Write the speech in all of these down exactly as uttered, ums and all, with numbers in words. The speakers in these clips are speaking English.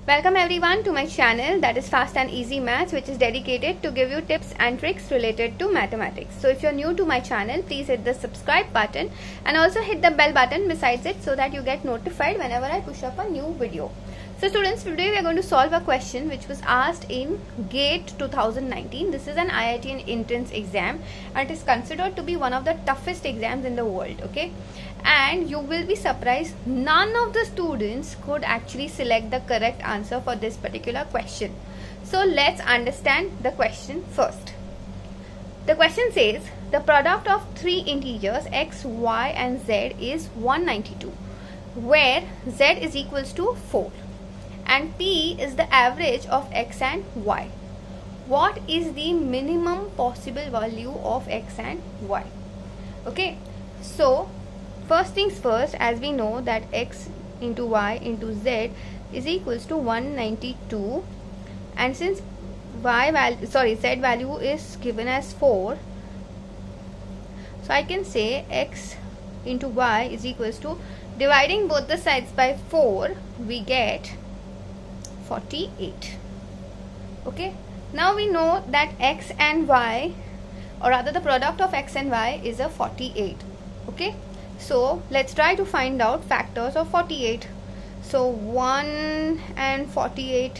Welcome everyone to my channel, that is Fast and Easy Maths, which is dedicated to give you tips and tricks related to mathematics. So if you're new to my channel, please hit the subscribe button and also hit the bell button besides it so that you get notified whenever I push up a new video. So students, today we are going to solve a question which was asked in GATE twenty nineteen. This is an I I T entrance exam and it is considered to be one of the toughest exams in the world. Okay, and you will be surprised, none of the students could actually select the correct answer for this particular question. So let's understand the question first. The question says the product of three integers x, y and z is one hundred ninety-two, where z is equals to four and p is the average of x and y. What is the minimum possible value of x and y? Okay, so first things first, as we know that x into y into z is equals to one hundred ninety-two, and since y value sorry z value is given as four, so I can say x into y is equals to, dividing both the sides by four, we get forty-eight. Okay, now we know that x and y, or rather the product of x and y, is a forty-eight. Okay, so let's try to find out factors of forty-eight. So one and forty-eight,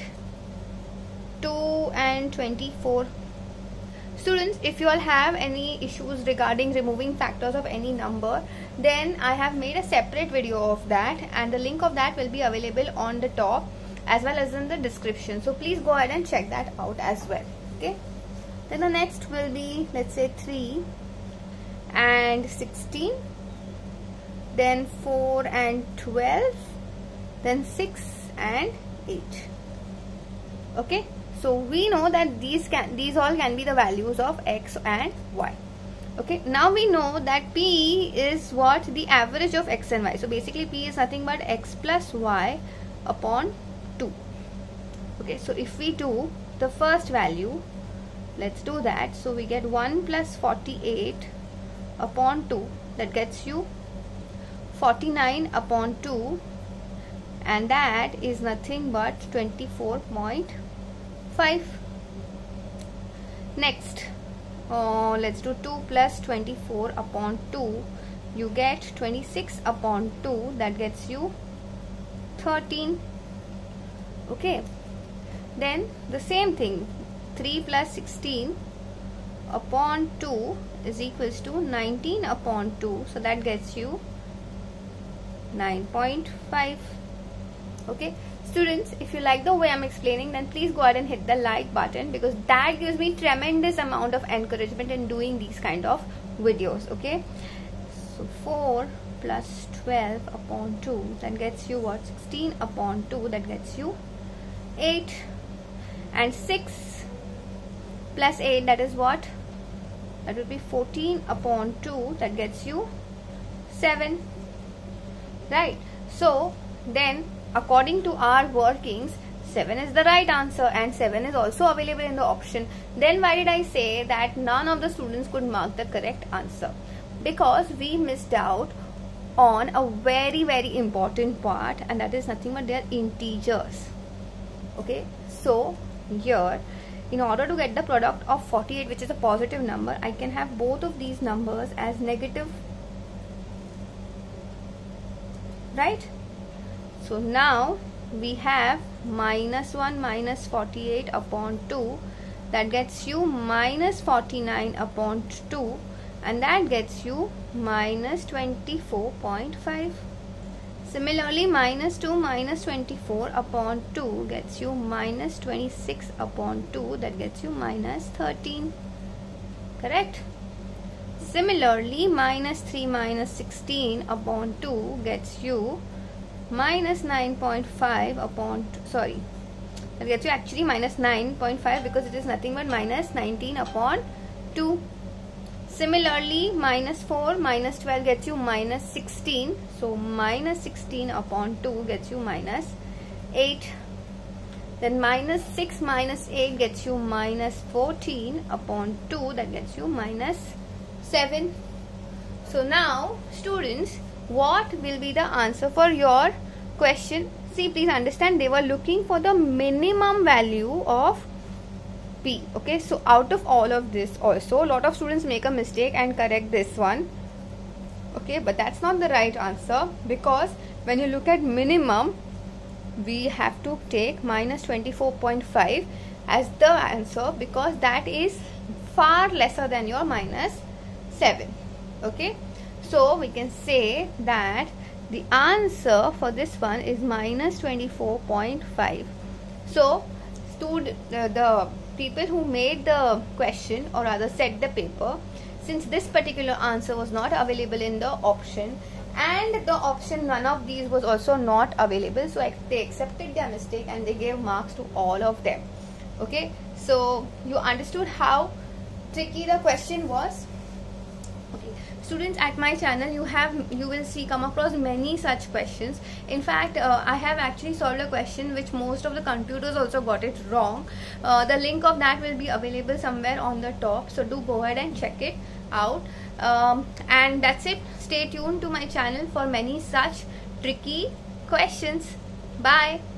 two and twenty-four. Students, if you all have any issues regarding removing factors of any number, then I have made a separate video of that and the link of that will be available on the top as well as in the description. So please go ahead and check that out as well. Okay, then the next will be, let's say, three and sixteen, then four and twelve, then six and eight. Okay, so we know that these can these all can be the values of x and y. Okay, now we know that p is what? The average of x and y. So basically p is nothing but x plus y upon two. Okay, so if we do the first value, let's do that. So we get one plus forty-eight upon two, that gets you forty-nine upon two, and that is nothing but twenty-four point five. Next, uh, let's do two plus twenty-four upon two, you get twenty-six upon two, that gets you thirteen. Okay, then the same thing, three plus sixteen upon two is equals to nineteen upon two, so that gets you nine point five. Okay, students, if you like the way I'm explaining, then please go ahead and hit the like button, because that gives me tremendous amount of encouragement in doing these kind of videos. Okay, so four plus twelve upon two, that gets you what? sixteen upon two, that gets you eight, and six plus eight, that is what? That would be fourteen upon two, that gets you seven. Right, so then according to our workings, seven is the right answer and seven is also available in the option. Then why did I say that none of the students could mark the correct answer? Because we missed out on a very very important part, and that is nothing but their integers. Okay, so here, in order to get the product of forty-eight, which is a positive number, I can have both of these numbers as negative. Right? So now we have minus one minus forty-eight upon two, that gets you minus forty-nine upon two, and that gets you minus twenty-four point five. Similarly, minus two minus twenty-four upon two gets you minus twenty-six upon two, that gets you minus thirteen. Correct? Similarly, minus three minus sixteen upon two gets you minus nine point five upon two, sorry, that gets you actually minus nine point five, because it is nothing but minus nineteen upon two. Similarly, minus four minus twelve gets you minus sixteen, so minus sixteen upon two gets you minus eight. Then minus six minus eight gets you minus fourteen upon two, that gets you minus seven. So now students, what will be the answer for your question see, please understand, they were looking for the minimum value of P. Okay, so out of all of this also, a lot of students make a mistake and correct this one. Okay, but that's not the right answer, because when you look at minimum, we have to take minus twenty-four point five as the answer, because that is far lesser than your minus seven. Okay, so we can say that the answer for this one is minus twenty-four point five. So stud uh, the people who made the question, or rather set the paper, since this particular answer was not available in the option, and the option none of these was also not available, so they accepted their mistake and they gave marks to all of them. Okay, so you understood how tricky the question was. Okay, students, at my channel you have you will see come across many such questions. In fact, uh, I have actually solved a question which most of the computers also got it wrong. Uh, the link of that will be available somewhere on the top, so do go ahead and check it out. Um, and that's it. Stay tuned to my channel for many such tricky questions. Bye.